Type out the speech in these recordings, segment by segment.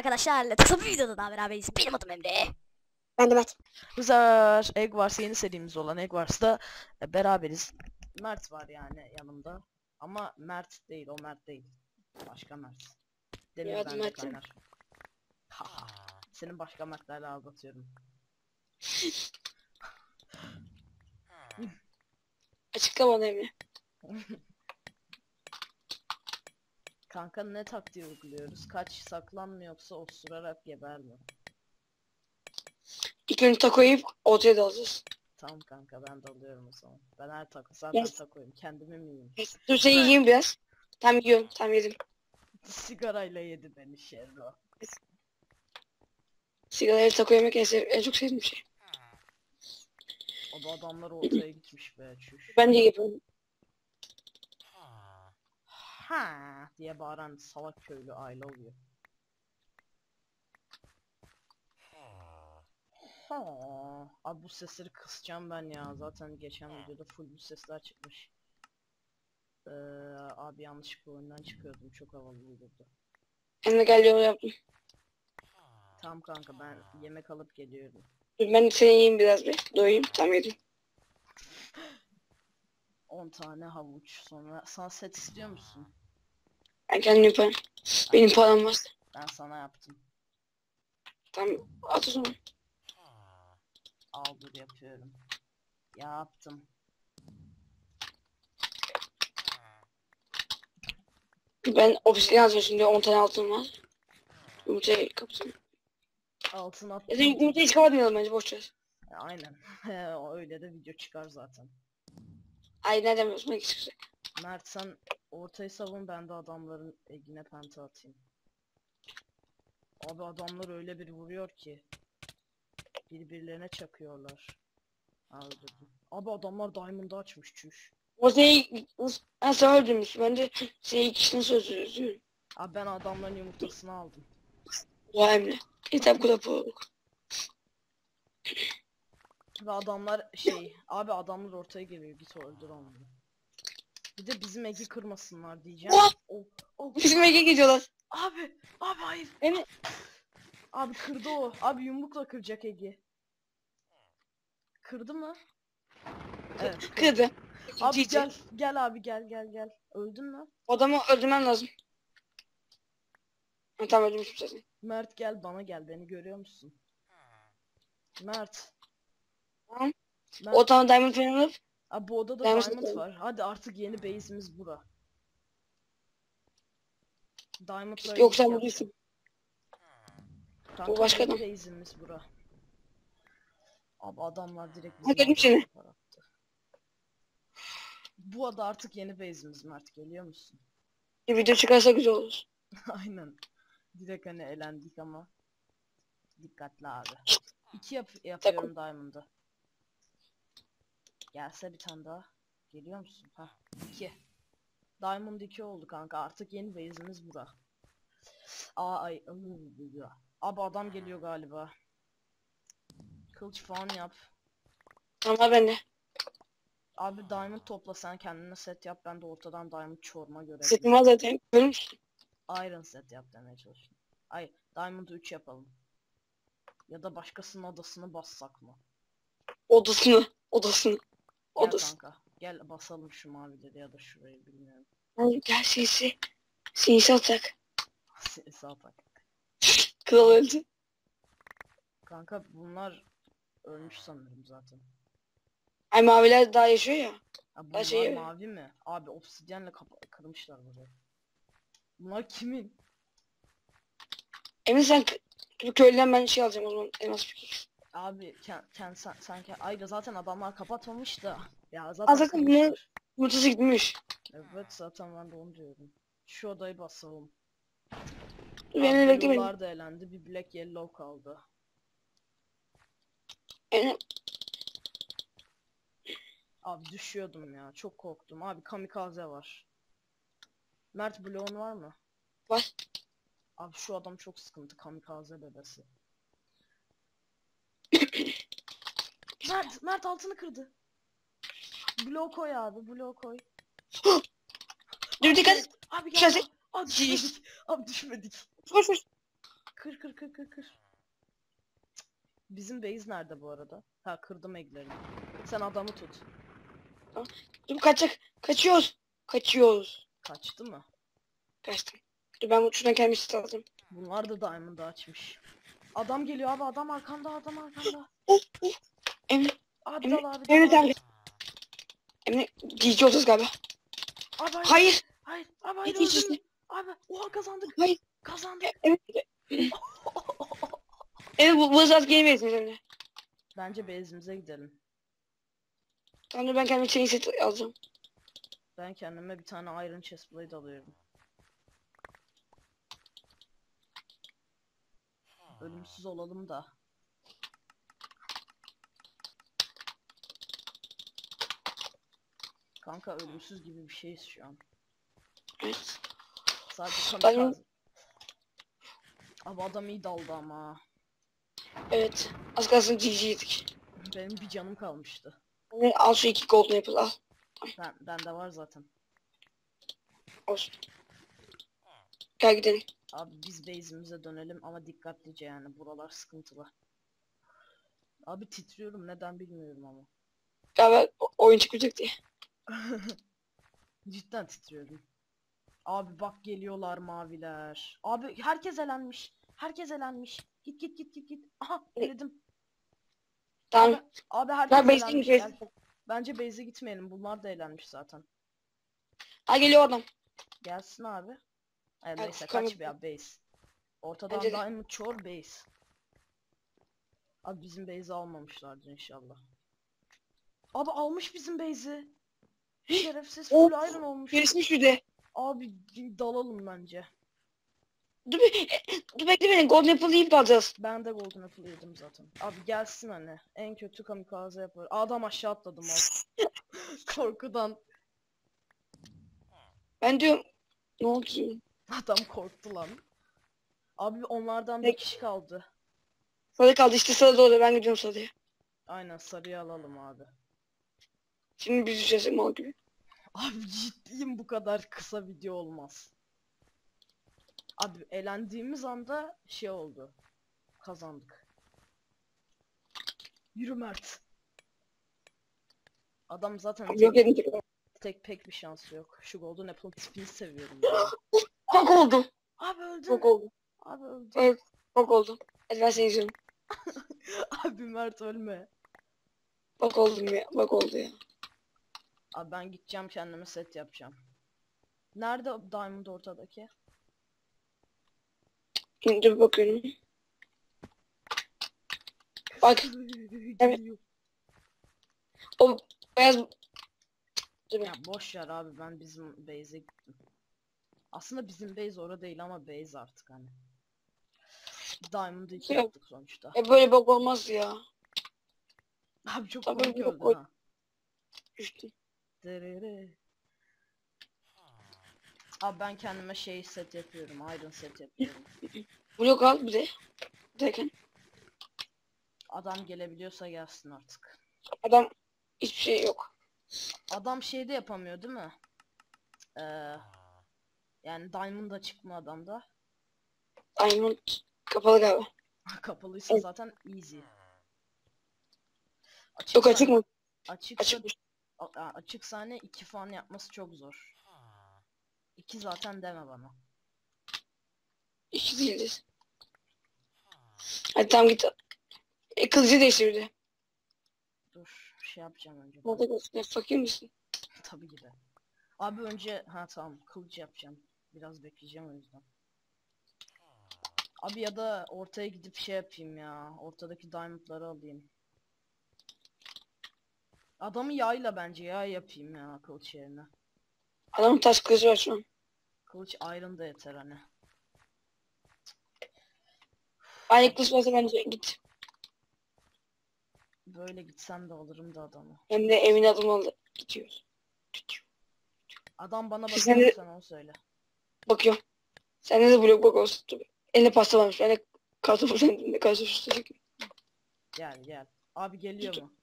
arkadaşlar. Kısa bir videoda daha beraberiz. Benim adım Emre. Ben de Mert. Güzel. Egg Wars yeni serimiz olan Egg Wars'ta beraberiz. Mert var yani yanımda. Ama Mert değil, o Mert değil. Başka Mert. Demir Ya, bende Mert'im. kaynar. Haha. Senin başka Mert'lerle aldatıyorum. Açıkla bana Emre. Kanka ne taktiği uyguluyoruz? Kaç, saklan mı yoksa osurarak geber mi? İlk önce takoyu ortaya dalacağız. Tamam kanka, ben de alıyorum o zaman. Ben her zaten Yes. takoyum. Kendimi mi yiyeyim? Dur sen yiyeyim biraz. Tam yiyorum. Tam yedim. Sigarayla yedi beni Şerro. Sigarayı taco yemek en çok sevdiğim şey. O da adamlar ortaya gitmiş be, çüş. Ben de yapıyorum. Ha diye bağıran salak köylü aile oluyor. Ha. Abi bu sesleri kısacağım ben ya. Zaten geçen videoda full bu sesler çıkmış. Abi yanlışlıkla oyundan çıkıyordum. Çok havalı olurdu. Emre gel yol yaptım. Tamam kanka, ben yemek alıp geliyorum. Dur ben de seni yiyeyim biraz bir. Doyayım. Tam yedim. 10 tane havuç. Sonra sana set istiyor musun? Ben kendim yaparım. Benim param var. Ben sana yaptım. Tamam at o zaman. Al dur, yapıyorum. Yaptım. Ben ofisine yazacağım şimdi 10 tane altın var. Yumurtayı kapatayım. Altın at. Ya da yumurtayı hiç kapatmayalım bence boş ver. Aynen. Öyle de video çıkar zaten. Ay ne demiyorsun ne çıkacak. Mert sen ortayı savun, ben de adamların egine penta atayım. Abi adamlar öyle bir vuruyor ki birbirlerine çakıyorlar. Öldürdüm. Abi adamlar diamond'ı açmış, çüş. Ortayı sen öldürmüşsün. Ben de seni kişinin sözü. Abi ben adamların yumurtasını aldım. Vay Emre. Yeter kulüpü. Ve adamlar abi adamlar ortaya geliyor, git öldür onları. Bir de bizim egi kırmasınlar diyeceğim. Oh! Oh. Bizim Ege gidiyorlar. Abi hayır. Emre. Abi kırdı o. Abi yumrukla kıracak egi. Kırdı mı? Evet. Kırdı. Abi Cici. gel abi, gel. Öldün mü? Adamı öldürmem lazım. Ha, tamam öldürmüşüm zaten. Mert gel, bana gel, beni görüyor musun? Mert. Tamam. Mert. O tamam diamond falan alıp. Abi bu odada Diamond diamond atalım. var. Hadi artık yeni base'imiz bura. Diamond'la Yok sen ilk buradasın. Kanka Bu başka yeni adam. base'imiz bura. Abi adamlar direkt Ha gördüm altına seni. kapar attı. Bu ada artık yeni base'imiz Mert, geliyor musun? Bir video çıkarsa güzel olur. Aynen. Direkt hani elendik ama. Dikkatli abi. 2 yapıyorum diamond'ı. Gelse bir tane daha. Geliyor musun? Ha, 2. Diamond 2 oldu kanka. Artık yeni base'imiz bura. Abi adam geliyor galiba. Kılıç falan yap. Tamam ben de. Abi diamond topla, sen kendine set yap, ben de ortadan diamond çorma Setim görevliyim. var zaten. Görür müsün? Iron set yap demeye çalıştım. Ay, diamond 3 yapalım. Ya da başkasının adasını bassak mı? Odasını. Gel Odası. kanka. Gel basalım şu mavileri ya da şurayı, bilmiyorum. Hadi gel sinsi. Sinsi atak. Sağ tak. Kral öldü. Kanka bunlar ölmüş sanırım zaten. Ay maviler daha yaşıyor ya. Ha, Her bunlar şeyi- mavi mi? Abi obsidyenle kırmışlar burayı. Bunlar kimin? Emin sen köylüden ben şey alacağım o zaman. Elmas fikir. Abi sanki ayrı zaten adamlar kapatmamış da. Ya Aa zaten zaten bunun kırmışlar. yumurtası gitmiş. Evet zaten ben de onu diyorum. Şu odayı basalım. Dur Abi beni bekle beni. blue'lar da elendi. Bir black yellow kaldı. Emre. Abi düşüyordum ya. Çok korktum. Abi kamikaze var. Mert bloğun var mı? Var. Abi şu adam çok sıkıntı. Kamikaze bebesi. Mert altını kırdı. Bloğu koy abi. Bloğu koy. Dur dikkat. Abi Düşersin. gel. Abi düşmedik. Abi düşmedik. Koş koş. Kır kır kır kır kır. Cık. Bizim base nerede bu arada? Ha, kırdım egglerini. Sen adamı tut. Dur kaçacak. Kaçıyoruz. Kaçıyoruz. Kaçtı mı? Kaçtım. Dur ben şuradan kendimi alacağım. Bunlar da diamond açmış. Adam geliyor abi, adam arkanda, adam arkanda. Emre. Abi Emre. dal abi, Emre dal abi. abi. Emre. GG olacağız galiba. Abi hayır. Hayır. Hayır. Abi hayır, Hiç öldün mü? Abi oha, kazandık. Hayır. Kazandık. Evet. Evet bu saat geri verirsin Emre. Bence base'imize gidelim. Tamam dur ben kendime chain set alacağım. Ben kendime bir tane iron chestplate alıyorum. Ölümsüz olalım da. Kanka ölümsüz gibi bir şeyiz şu an. Evet. Sadece Ben- kamikaze. Abi adam iyi daldı ama. Evet. Az kalsın GG'ydik. Benim bir canım kalmıştı. Al şu 2 golden apple al. Bende var zaten. Olsun. Gel gidelim. Abi biz base'imize dönelim ama dikkatlice, yani buralar sıkıntılı. Abi titriyorum, neden bilmiyorum ama. Galiba oyun çıkacak diye. Cidden titriyorum. Abi bak, geliyorlar maviler. Abi herkes elenmiş. Herkes elenmiş. Git git git git git. Aha, eledim. Tamam. Abi Ben herkes base'e elenmiş. gidiyorum. Bence base'e gitmeyelim. Bunlar da elenmiş zaten. Ha geliyor adam. Gelsin abi. Evet, Neyse tamam. kaç bir abi base. Ortadan Bence de. diamond çor base. Abi bizim base'i almamışlardır inşallah. Abi almış bizim base'i. Şerefsiz full iron olmuş. Birismiş bir de. Abi dalalım bence. Dur, dur bekle beni. Golden apple yiyip alacağız. Ben de golden apple yedim zaten. Abi gelsin hani. En kötü kamikaze yapar. Adam aşağı atladım abi. Korkudan. Ben diyorum. Ne oldu? Adam korktu lan. Abi onlardan bir Peki. kişi kaldı. Sarı kaldı işte sarı doğru. Ben gidiyorum sarıya. Aynen, sarıyı alalım abi. Şimdi biz düşeceğiz mal gibi. Abi ciddiyim, bu kadar kısa video olmaz. Abi elendiğimiz anda şey oldu. Kazandık. Yürü Mert. Adam zaten Yok edin. pek bir şansı yok. Şu golden apple tipini seviyorum ya. Bak oldu. Abi öldü. Bak oldu. Abi öldü. Evet. Bak oldu. Hadi ben seni izliyorum. Abi Mert ölme. Bak oldum ya. Bak oldu ya. Abi ben gideceğim, kendime set yapacağım. Nerede diamond ortadaki? Şimdi bir bakıyorum. Bak. Evet. Geliyor. O beyaz. Dur Ya boş ver abi, ben bizim base'e gittim. Aslında bizim base orada değil ama base artık hani. Diamond'ı 2 Yok. yaptık sonuçta. Böyle bak olmaz ya. Abi çok Tabii komik yok, öldü o- ha. Düştü. Derere. Abi ben kendime şey set yapıyorum. Iron set yapıyorum. Blok al bir de. Derken Adam gelebiliyorsa gelsin artık. adam hiçbir şey yok. Adam şey de yapamıyor değil mi? Ee, yani Diamond'a çıkma adamda. Diamond kapalı galiba. Kapalıysa Evet. zaten easy. Yok açık mı? Açıksa, Açıkmış. açıksa hani 2 falan yapması çok zor. 2 zaten deme bana. İki değiliz. Hadi tamam git. Kılıcı değiştir bir de. Dur şey yapacağım önce. Ne oldu? Ne fakir misin? Tabii ki de. Abi önce tamam, kılıç yapacağım. Biraz bekleyeceğim o yüzden. Abi ya da ortaya gidip şey yapayım ya. Ortadaki diamondları alayım. Adamı yayla, bence yay yapayım ya kılıç yerine. Adamın taş kılıcı var şu an. Kılıç iron da yeter hani. Aynı kılıç varsa bence git. Böyle gitsem de alırım da adamı. Hem de emin adım aldı. Gidiyoruz. Adam bana Sen bakıyor de- mu, sen onu söyle. Bakıyorum. Sende de blok bak olsun. Dur. Eline pasta varmış. Ben de kartopu sen de kartopu. Gel gel. Abi geliyor mu?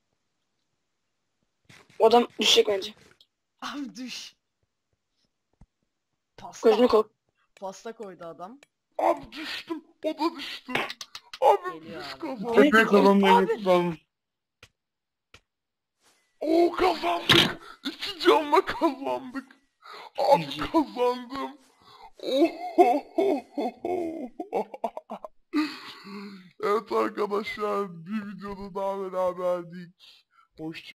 O adam düşecek bence. Abi düş. Pasta. Gözünü kork. Pasta koydu adam. Abi düştüm. O da düştü. Abi Geliyor biz abi. kazandık. Tekrar kazanmaya Abi. gerek kalmış. Oo kazandık. 2 canla kazandık. Abi GG. kazandım. Ohohoho. Evet arkadaşlar bir videoda daha beraberdik. Hoşça